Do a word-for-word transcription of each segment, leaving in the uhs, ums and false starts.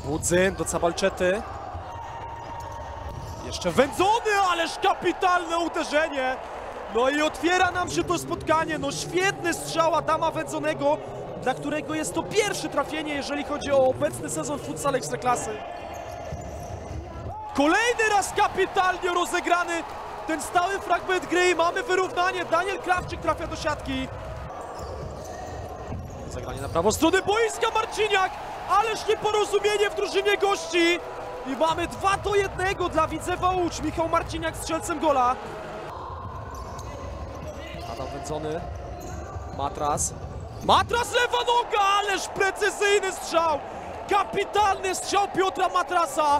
Budzyn do Cabalczety. Jeszcze Wędzony, ależ kapitalne uderzenie. No i otwiera nam się to spotkanie. No świetny strzał Adama Wędzonego, dla którego jest to pierwsze trafienie, jeżeli chodzi o obecny sezon futsal Ekstraklasy. Kolejny raz kapitalnie rozegrany ten stały fragment gry. Mamy wyrównanie. Daniel Krawczyk trafia do siatki. Zagranie na prawą stronę boiska, Marciniak. Ależ nieporozumienie w drużynie gości. I mamy dwa do jednego dla Widzewa Łódź. Michał Marciniak strzelcem gola. Adam Wędzony. Matras. Matras, lewa noga, ależ precyzyjny strzał. Kapitalny strzał Piotra Matrasa.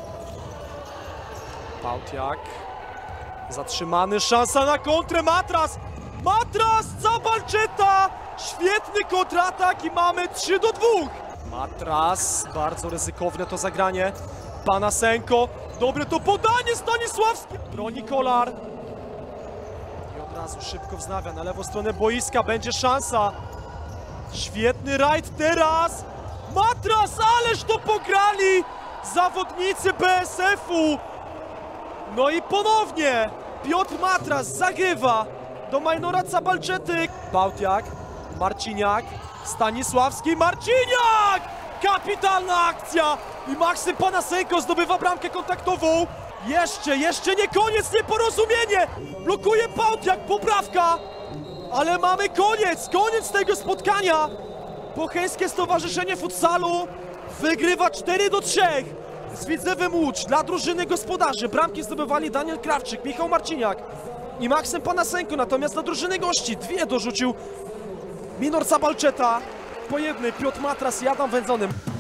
Pałtiak. Zatrzymany, szansa na kontrę, Matras. Matras, Cabalczeta. Świetny kontratak i mamy trzy do dwóch. Matras, bardzo ryzykowne to zagranie. Panasenko, dobre to podanie, Stanisławski. Broni Kolar. I od razu szybko wznawia na lewą stronę boiska, będzie szansa. Świetny rajd teraz. Matras, ależ to pograli zawodnicy B S F-u. No i ponownie Piotr Matras zagrywa do Majnora Cabalczety. Pałtiak, Marciniak, Stanisławski, Marciniak! Kapitalna akcja! I Maksym Panasenko zdobywa bramkę kontaktową. Jeszcze, jeszcze nie koniec, nieporozumienie! Blokuje Pałtiak, poprawka! Ale mamy koniec, koniec tego spotkania! Bocheńskie Stowarzyszenie Futsalu wygrywa cztery do trzech z Widzewem Łódź. Dla drużyny gospodarzy bramki zdobywali Daniel Krawczyk, Michał Marciniak i Maksym Panasenko. Natomiast dla drużyny gości dwie dorzucił Minor Cabalczeta. Po jednej Piotr Matras i Adam Wędzony.